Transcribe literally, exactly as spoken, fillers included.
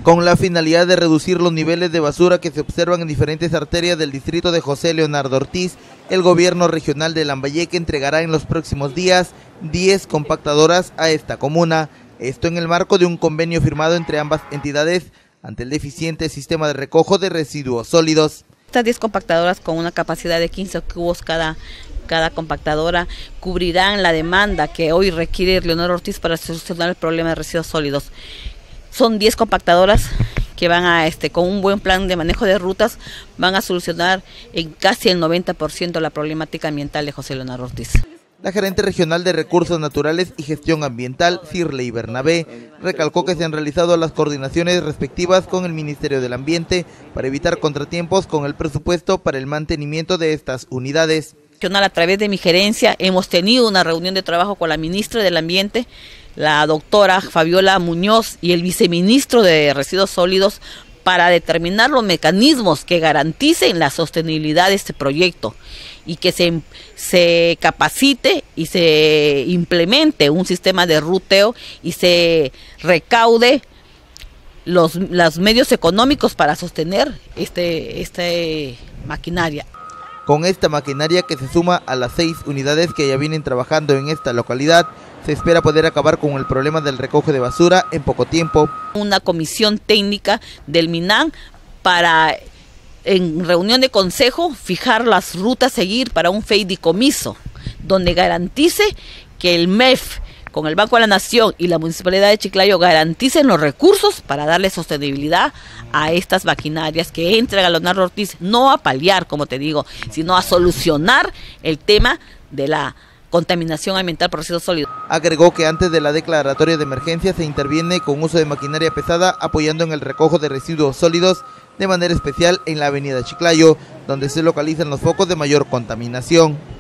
con la finalidad de reducir los niveles de basura que se observan en diferentes arterias del distrito de José Leonardo Ortiz. El gobierno regional de Lambayeque entregará en los próximos días diez compactadoras a esta comuna. Esto en el marco de un convenio firmado entre ambas entidades ante el deficiente sistema de recojo de residuos sólidos. Estas diez compactadoras con una capacidad de quince cubos cada, cada compactadora cubrirán la demanda que hoy requiere Leonardo Ortiz para solucionar el problema de residuos sólidos. Son diez compactadoras que van a, este, con un buen plan de manejo de rutas, van a solucionar en casi el noventa por ciento la problemática ambiental de José Leonardo Ortiz. La gerente regional de Recursos Naturales y Gestión Ambiental, Cirley Bernabé, recalcó que se han realizado las coordinaciones respectivas con el Ministerio del Ambiente para evitar contratiempos con el presupuesto para el mantenimiento de estas unidades. A través de mi gerencia hemos tenido una reunión de trabajo con la ministra del Ambiente, la doctora Fabiola Muñoz y el viceministro de Residuos Sólidos para determinar los mecanismos que garanticen la sostenibilidad de este proyecto y que se, se capacite y se implemente un sistema de ruteo y se recaude los, los medios económicos para sostener este, este maquinaria. Con esta maquinaria, que se suma a las seis unidades que ya vienen trabajando en esta localidad, se espera poder acabar con el problema del recoge de basura en poco tiempo. Una comisión técnica del MINAM para, en reunión de consejo, fijar las rutas a seguir para un fideicomiso, donde garantice que el M E F, con el Banco de la Nación y la Municipalidad de Chiclayo, garanticen los recursos para darle sostenibilidad a estas maquinarias que entrega Leonardo Ortiz, no a paliar, como te digo, sino a solucionar el tema de la contaminación ambiental por residuos sólidos. Agregó que antes de la declaratoria de emergencia se interviene con uso de maquinaria pesada apoyando en el recojo de residuos sólidos, de manera especial en la avenida Chiclayo, donde se localizan los focos de mayor contaminación.